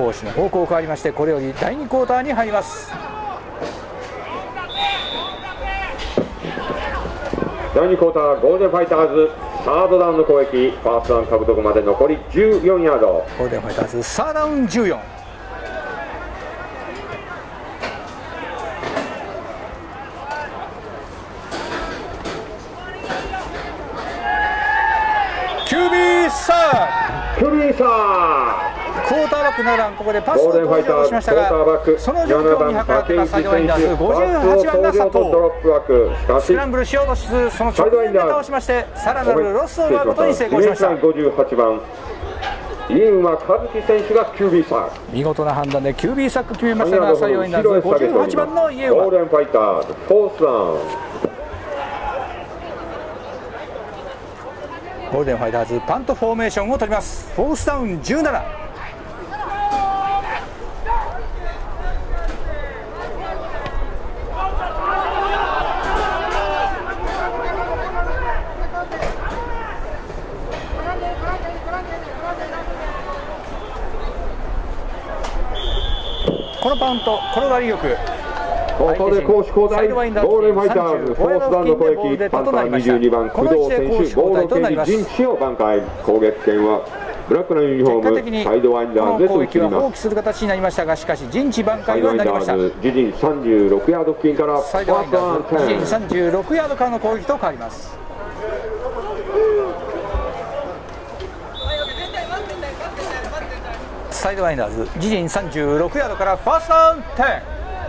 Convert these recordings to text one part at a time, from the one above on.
攻守の方向変わりまして、これより第2クォーターに入ります。 第2クォーター、ゴールデンファイターズサードダウンの攻撃、ファーストダウン獲得まで残り14ヤード。 ゴールデンファイターズサードダウン14。QB サークリーサクォーターバック7番、ここでパスを登場しましたが、その状況に計らってサイドワインダーズ58番が佐藤、スクランブルしようとしつつ、その直前で倒しまして、さらなるロスを奪うことに成功しました。 58番家馬和樹選手が QB サーク、 見事な判断で QB サック決めましたが、サイドワインダーズ58番の家馬。 ゴールデンファイターズフォースダウン。 ゴールデンファイターズパントフォーメーションを取ります。フォースダウン17。このパント転がりよく、 ここで攻守交代、ゴールデンファイターズフォースダウンの攻撃、パンター22番工藤選手、ボールを手に陣地を挽回。攻撃権はブラックのユニフォームサイドワインダーズへと移ります。 放棄する形になりましたが、しかし陣地挽回はなりました。 自陣36ヤード付近からサイドワインダーズ自陣36ヤードからの攻撃と変わります。サイドワインダーズ自陣36ヤードからファーストダウン10。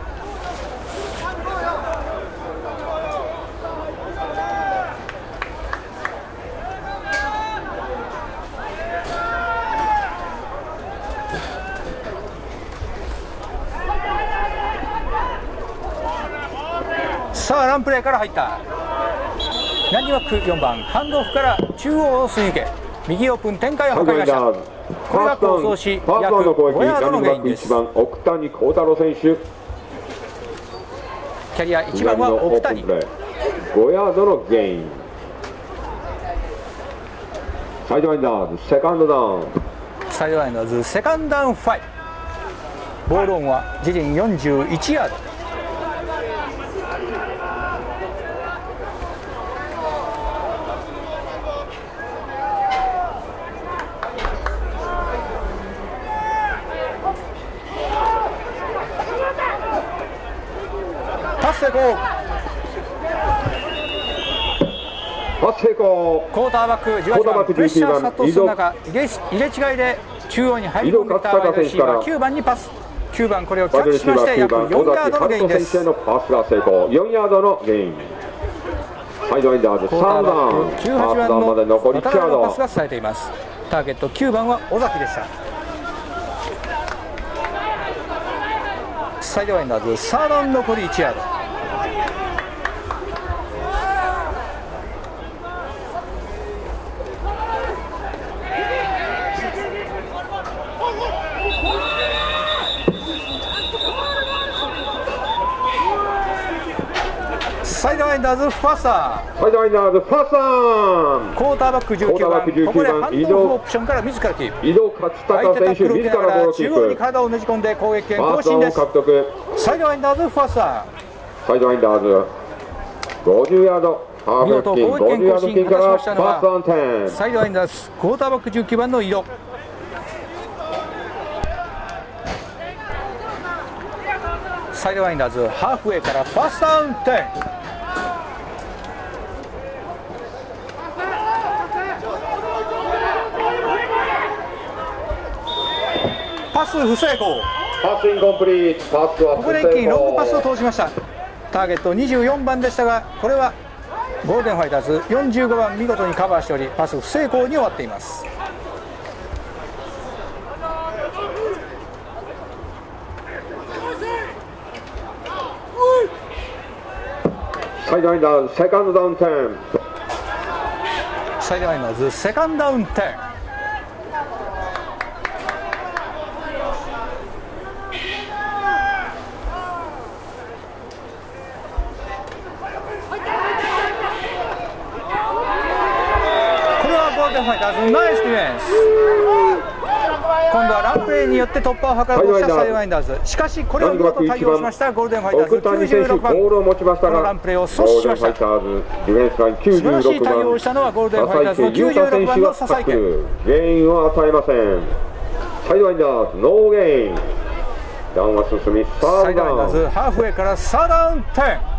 さあランプレーから入った。ランニングバック4番ハンドオフから中央をすり抜け、右オープン展開を図りました。これが構想し約5ヤードのゲインです。 1番奥谷幸太郎選手、 キャリア1番は奥谷。 5ヤードのゲイン。サイドワインダーズセカンドダウン。 サイドワインダーズセカンドダウン5。ボールオンは自陣41ヤード。パス成功。 パス成功。 クォーターバック18番プレッシャー殺到する中、入れ違いで中央に入り込んできたワイドレシーバー9番にパス。9番これをキャッチしまして約4ヤードのゲインです。 パスが成功。4ヤードのゲイン。サイドワインダーズ3ダウン。 98番の渡辺のパスが冴えています。ターゲット9番は尾崎でした。サイドワインダーズサードダウン残り1ヤード。サイドワインダーズファースター。 サイドワインダーズファースター。 クォーターバック19番、ここでハンドオフオプションから自らキープ。 移動勝田選手自らボールをキープ。 中央に体をねじ込んで攻撃権更新です。サイドワインダーズファースター。 サイドワインダーズ50ヤード。 見事攻撃権更新を果たしましたのはサイドワインダーズクォーターバック19番の井戸。サイドワインダーズハーフウェイからファーストダウン10。パス不成功。 パスインコンプリート。パスはここで一気にロングパスを通しました。ターゲット24番でしたが、これはゴールデンファイターズ45番見事にカバーしており、パス不成功に終わっています。 サイドワインダーズセカンドダウン10。 サイドワインダーズセカンドダウン10。ゴールデンファイターズナイスディフェンス。今度はランプレレーによって突破を図ろうとしたサイドワインダーズ。しかしこれを見事対応しましたゴールデンファイターズ96番。このランプレーを阻止しました。素晴らしい対応をしたのはゴールデンファイターズの96番の笹池。 ゲインを与えません。サイドワインダーズノーゲイン。ダウンは進みサードダウン。 サイドワインダーズハーフウェイからサードダウン10。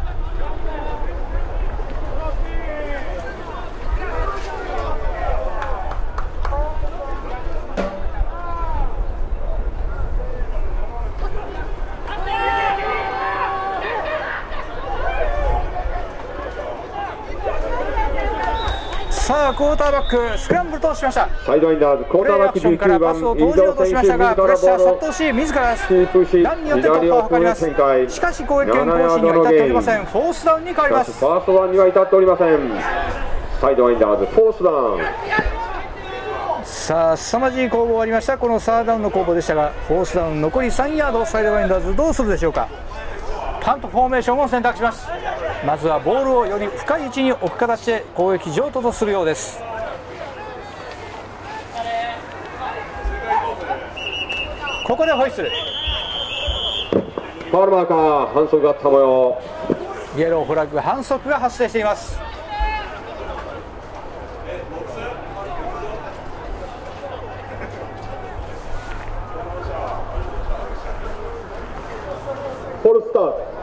さあクォーターバックスクランブルとしました。 サイドワインダーズクォーターバック19番パスを投じようとしましたがプレッシャー殺到し自らランによって突破を図ります。しかし攻撃権更新には至っておりません。フォースダウンに変わります。 ファーストダウンには至っておりません。サイドワインダーズフォースダウン。 さあ凄まじい攻防ありました。このサードダウンの攻防でしたがフォースダウン残り3ヤード。サイドワインダーズどうするでしょうか。パントフォーメーションを選択します。まずはボールをより深い位置に置く形で攻撃上等とするようです。ここでホイッスル。 ファウルマーカー反則があった模様。 イエローフラッグ反則が発生しています。 フォルスタート。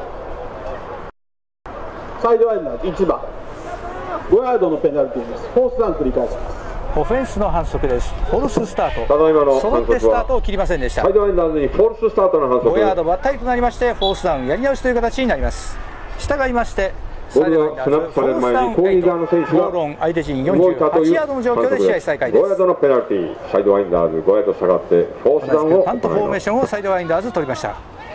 サイドワインダーズ1番5ヤードのペナルティーです。フォースダウン繰り返します。 オフェンスの反則です。フォルススタート。 ただいまの揃ってスタートを切りませんでした。 サイドワインダーズにフォルススタートの反則。 5ヤードばったりとなりましてフォースダウンやり直しという形になります。従いましてボールがスナップされる前に攻撃側の選手がボールオン相手陣48ヤードの状況で試合再開です。 5ヤードのペナルティー。サイドワインダーズ5ヤード下がってフォースダウンをパントフォーメーションをサイドワインダーズ取りました。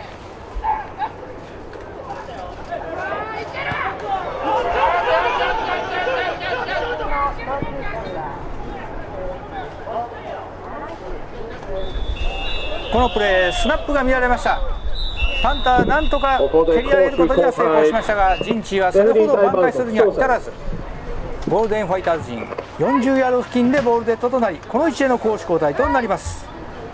このプレースナップが見られました。パンターなんとか蹴り上げることには成功しましたが陣地はそれほど挽回するには至らずゴールデンファイターズ陣40ヤード付近でボールデッドとなりこの位置での攻守交代となります。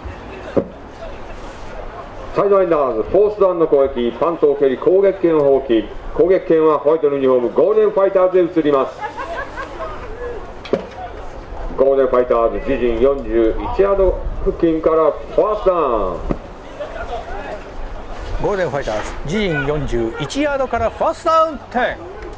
サイドワインダーズフォースダウンの攻撃。パントを蹴り攻撃権を放棄。攻撃権はホワイトのユニフォームゴールデンファイターズへ移ります。ゴールデンファイターズ自陣41ヤード付近からファーストダウン。 ゴールデンファイターズ自陣41ヤードからファーストダウン10。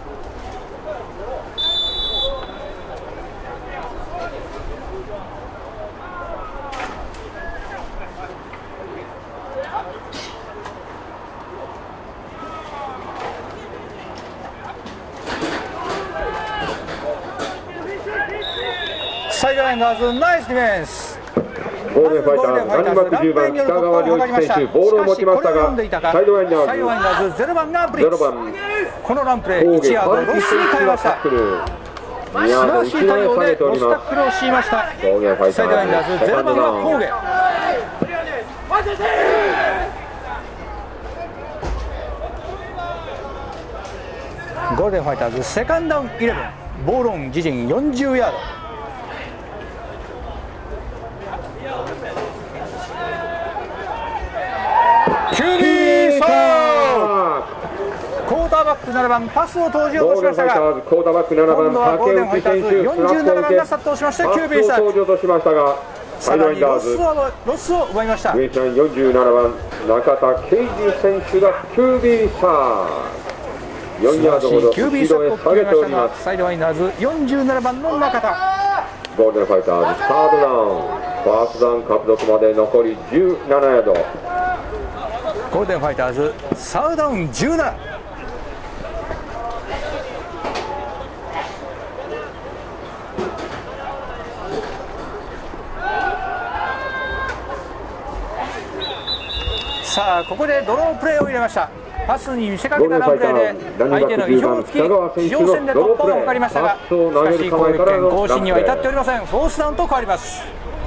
サイドラインダーズナイスディフェンス。 ゴールデンファイターズランニングバック10番北川良一選手ボールを持ちましたがサイドワインダーズ 0番がブリッツ。このランプレー1ヤードロスに変えました。素晴らしい対応でロスタックルをしました。サイドワインダーズ0番がコーゲ。ゴールデンファイターズセカンドダウン11。ボールオン自陣40ヤード。QB サークォーターバック7番パスを投じようとしましたが今度はゴールデンファイターズ47番が殺到しました。QB サークさらにロスを奪いました。 上ちゃん47番中田圭司選手が QB サーク4ヤードほど後ろへ下げております。 サイドワインダーズ47番の中田。 ゴールデンファイターズサードダウンファーストダウン獲得まで残り17ヤード。 ゴールデンファイターズサードダウン17。さあここでドロープレーを入れました。パスに見せかけたランプレーで相手の意表をつき地上戦で突破を図りましたがしかし攻撃権更新には至っておりません。フォースダウンと変わります。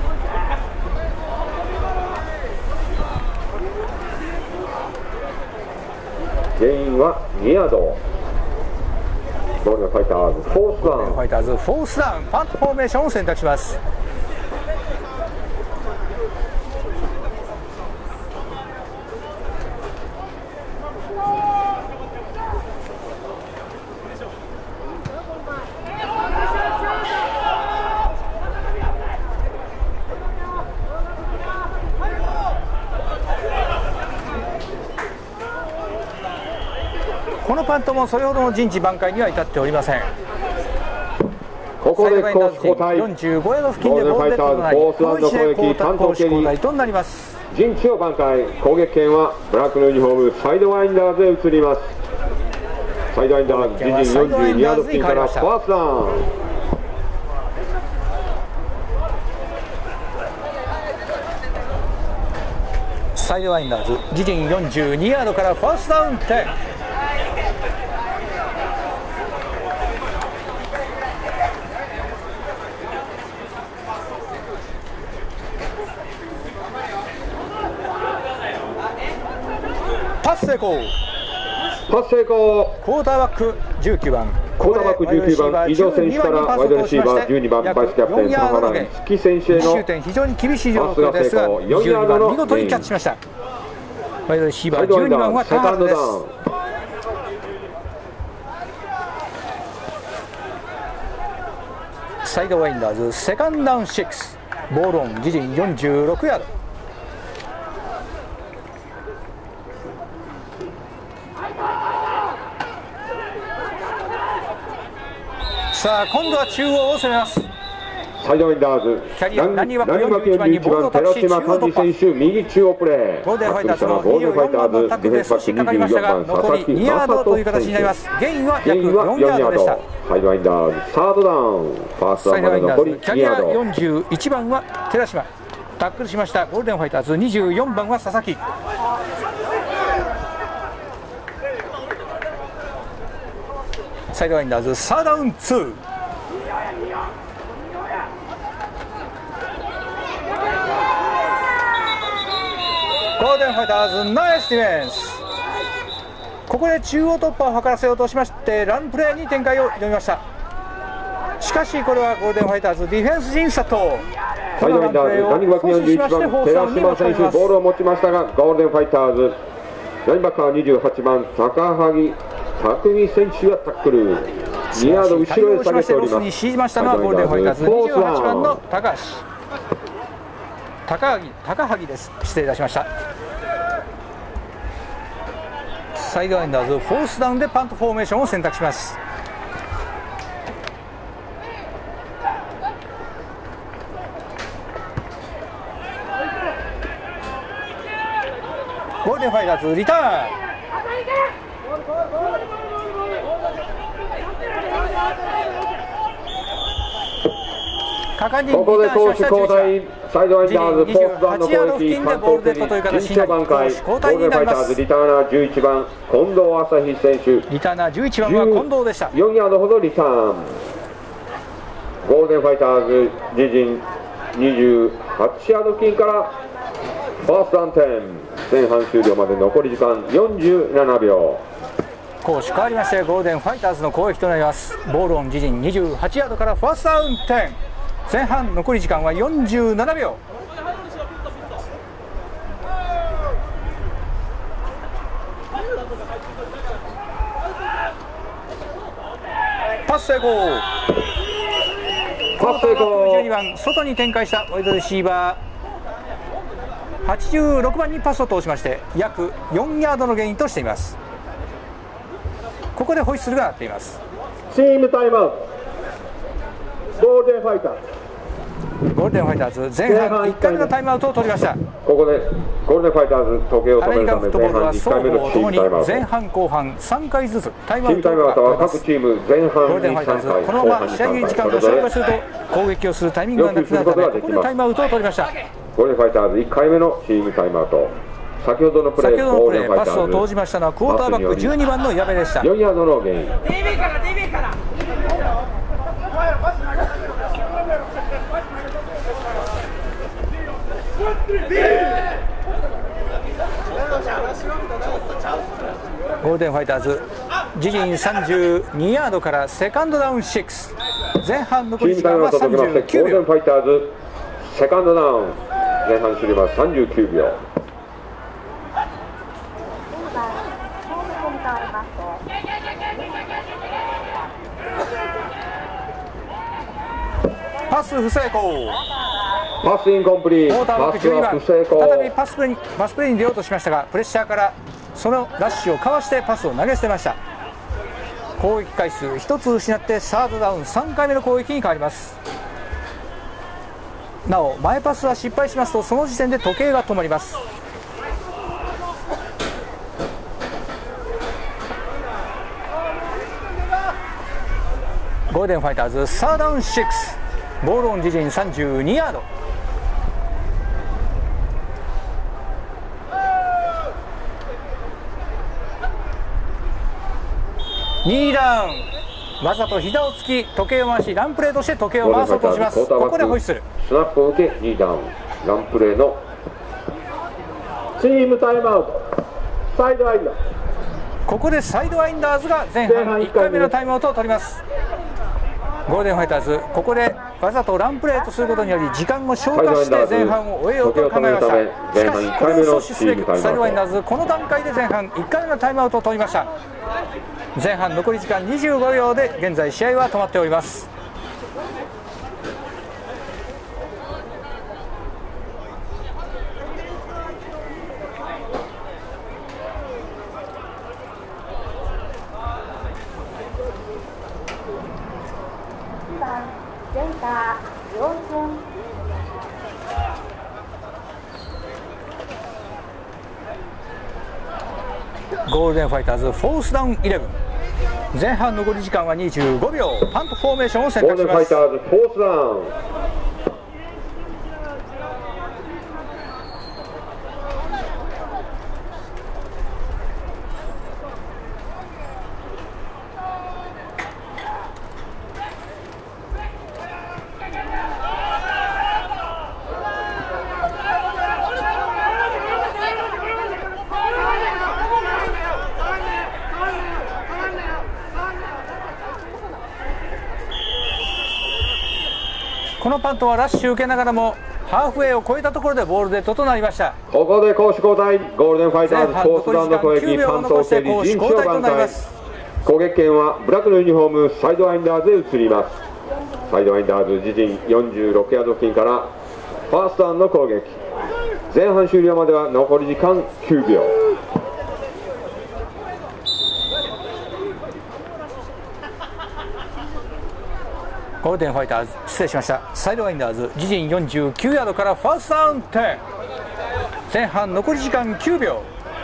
原因は2ヤード。ゴールデンファイターズフォースダウン。 ファイターズフォースダウンパントフォーメーションを選択します。 このパントもそれほどの陣地挽回には至っておりません。 ここで攻守交代。 45ヤード付近でボールデッドとなり、この位置で攻守交代となります。 陣地を挽回、攻撃権はブラックのユニフォームサイドワインダーズへ移ります。サイドワインダーズ自陣42ヤード付近からファーストダウン。 サイドワインダーズ自陣42ヤードからファーストダウン10。パス成功。 パス成功。 クォーターバック19番。 クォーターバック19番、伊藤選手からワイドレシーバー12番、バイスキャプテン、田原月選手への非常に厳しい状況ですが、12番見事にキャッチしました。ワイドレシーバー12番は田原です。サイドワインダーズセカンドダウン6、ボールオン自陣46ヤード。さあ今度は中央を攻めます。 サイドウィンダーズキャリアランニングバック41番にボールを託し中央突破。 選手右中央プレー。 ゴールデンファイターズの24番のタックルで少し引っかかりましたが、残り2ヤードという形になります。ゲインは約4ヤードでした。 サイドワインダーズサードダウン。ファーストダウンまで残り2ヤード。 キャリア41番は寺島、タックルしました。ゴールデンファイターズ24番は佐々木。サイドワインダーズサードダウン2。ゴールデンファイターズナイスディフェンス。ここで中央突破を図らせようとしましてランプレーに展開を挑みました。しかしこれはゴールデンファイターズディフェンス陣スタート。 サイドワインダーズランニングバック41番寺島選手ボールを持ちましたが、ゴールデンファイターズラインバッカー28番高萩匠選手がタックル2ヤード後ろへ下げております。 に指示ましたのはゴールデンファイターズ28番の高萩です。失礼いたしました。サイドワインダーズフォースダウンでパントフォーメーションを選択します。ゴールデンファイターズリターン。 ここで攻守交代。サイドワインダーズフォースダウンの攻撃、関東テレビ陣地を挽回。ゴールデンファイターズリターナー11番近藤朝日選手。 リターナー11番は近藤でした。 4ヤードほどリターン。ゴールデンファイターズ自陣28ヤード付近からファーストダウン10。前半終了まで残り時間47秒。 攻守変わりましてゴールデンファイターズの攻撃となります。ボールオン自陣28ヤードからファーストダウン10。前半残り時間は47秒。パス成功。12番外に展開したワイドレシーバー86番にパスを通しまして約4ヤードのゲインとしています。ここでホイッスルが鳴っています。 チームタイムアウト。ゴールデンファイターズゴールデンファイターズ前半1回目のタイムアウトを取りました。 ここでゴールデンファイターズ時計を止めるため前半1回目のチームタイムアウト。 前半後半3回ずつタイムアウト。 チームタイムアウトは各チーム前半ゴールデンファイターズこのまま試合時間を消化すると攻撃をするタイミングがなくなるためここでタイムアウトを取りました。 ゴールデンファイターズ1回目のチームタイムアウト。先ほどのプレーパスを投じましたのはクォーターバック12番の矢部でした。 4ヤードのゲイン。 ゴールデンファイターズ自陣32ヤードからセカンドダウン6。前半残り時間は39秒。 ゴールデンファイターズセカンドダウン前半終了は39秒。 パス不成功。 パスインコンプリート。 クォーターバック12番再びパスプレーに出ようとしましたがプレッシャーからそのラッシュをかわしてパスを投げ捨てました。 攻撃回数1つ失ってサードダウン3回目の攻撃に変わります。なお前パスは失敗しますとその時点で時計が止まります。ゴールデンファイターズサードダウン6、ボールオン自陣32ヤード。2ダウン、わざと膝をつき時計を回しランプレーとして時計を回そうとします。ここでホイッスル。 スナップを受け2ダウン、ランプレーのチームタイムアウト、サイドアインダー。 ここでサイドワインダーズが前半1回目のタイムアウトを取ります。ゴールデンファイターズここでわざとランプレーとすることにより時間を消化して前半を終えようと考えました。しかしこれを阻止すべくサイドワインダーズこの段階で前半1回目のタイムアウトを取りました。前半残り時間25秒で現在試合は止まっております。ゴールデンファイターズフォースダウン11、前半残り時間は25秒。パントフォーメーションを選択します。 ゴールデンファイターズフォースダウン。 このパントはラッシュ受けながらもハーフウェイを越えたところでボールデッドとなりました。 ここで攻守交代、ゴールデンファイターズフォースダウンの攻撃、パントを受けに陣地を挽回。攻撃権はブラックのユニフォームサイドワインダーズへ移ります。サイドワインダーズ自陣46ヤード付近からファーストダウンの攻撃、前半終了までは残り時間9秒。 ゴールデンファイターズ失礼しました。サイドワインダーズ自陣49ヤードからファーストダウン10、前半残り時間9秒。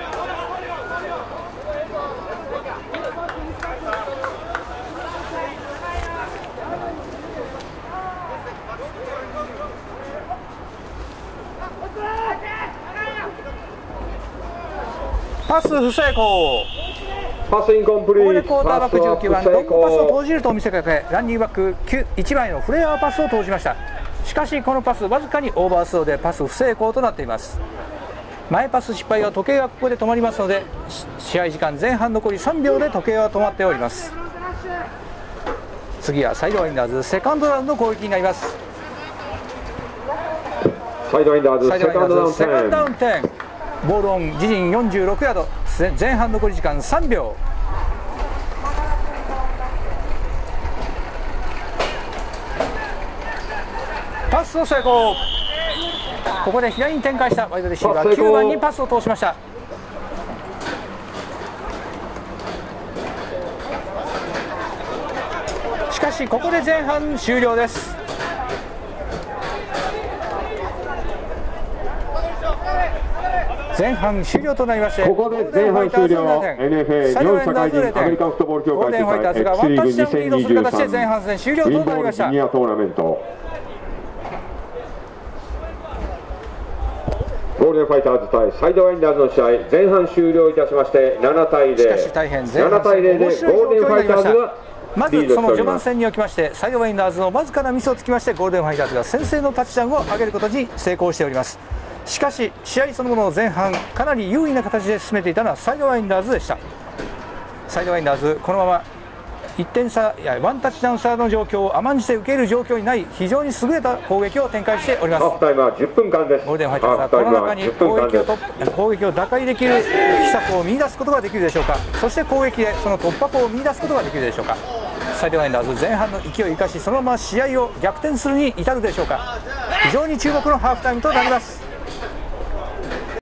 パス不成功。 パスインコンプリート。 ここでクォーターバック19番ロングパスを投じると見せかけランニングバック1枚のフレアパスを投じました。しかしこのパスわずかにオーバースローでパス不成功となっています。前パス失敗は時計がここで止まりますので試合時間前半残り3秒で時計は止まっております。次はサイドワインダーズセカンドダウンの攻撃になります。 サイドワインダーズセカンドダウン 10、ボールオン自陣46ヤード、前半残り時間3秒。パスを成功。ここで左に展開したワイドレシーバー9番にパスを通しました。しかしここで前半終了です。前半終了となりまして、 ここで前半終了。NFA 日本社会人アメリカンフットボール協会主催 X リーグ2023 前半戦終了となりました。 ジュニアトーナメント。ゴールデンファイターズ対サイドワインダーズの試合、前半終了いたしまして7対0。 しかし大変前半 7対0でゴールデンファイターズがまずその序盤戦におきましてサイドワインダーズのわずかなミスをつきましてゴールデンファイターズが先制のタッチダウンを上げることに成功しております。しかし試合そのものを前半かなり優位な形で進めていたのはサイドワインダーズでした。サイドワインダーズこのまま1点差やワンタッチダウン差の状況を甘んじて受ける状況にない非常に優れた攻撃を展開しております。 ハーフタイムは10分間です。 ゴールデンファイターズはこの中に攻撃を打開できる秘策を見出すことができるでしょうか。そして攻撃でその突破口を見出すことができるでしょうか。サイドワインダーズ前半の勢いを生かしそのまま試合を逆転するに至るでしょうか。非常に注目のハーフタイムとなります。